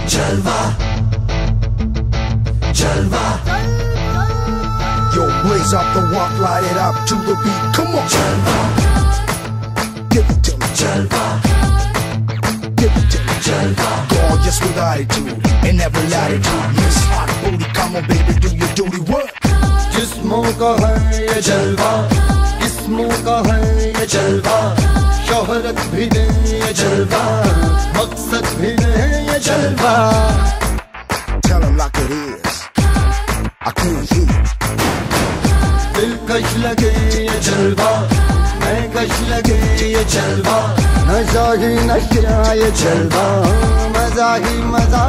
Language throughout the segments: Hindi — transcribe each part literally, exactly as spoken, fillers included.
जलवा जलवा Yo, blaze up the walk, light it up to the beat. Come on, जलवा give it to me. जलवा Give it to me. जलवा Gorgeous with attitude in every latitude. Miss Hot Booty, come on, baby, do your duty work. जिस्मों का है ये जलवा, किस्मों का है ये जलवा, शोहरत भी दे ये जलवा, मकसद भी दे ये जलवा. Tell them like it is. I can't hear you. दिलकश लगे ये जलवा, मैं कश लगे ये जलवा, नशा ही नशा ये जलवा, मजा ही मजा,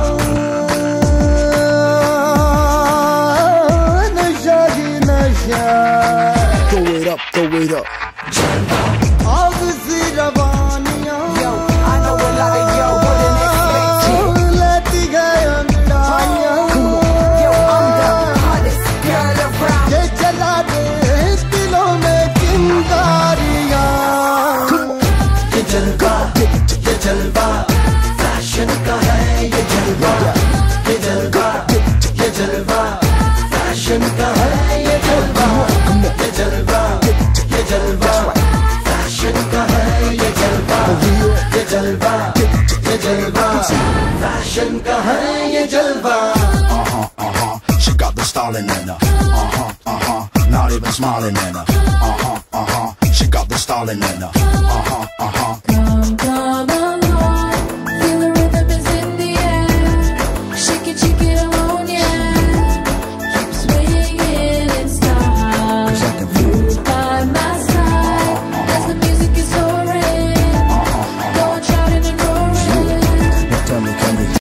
नशा ही नशा. Throw it up, throw it up. जलवा आग सी रवानियां. Yo, I know a lot of y'all wouldn't expect it. लेती गए अंगड़ाइयां. Yo, I'm the hottest girl around. ये जला दे दिलों में चिंगारियां. ये जलवा ये जलवा फैशन का है ये जलवा. ये जलवा ये जलवा फैशन का है ये जलवा. ये जलवा ये जलवा फैशन का है ये जलवा. ये जलवा ये जलवा फैशन का है ये जलवा. Uh-huh, uh-huh. She got the styling in her. Uh-huh, uh-huh. Not even smiling in her. Uh-huh, uh-huh. She got the styling in her. Uh-huh, uh-huh. Come, come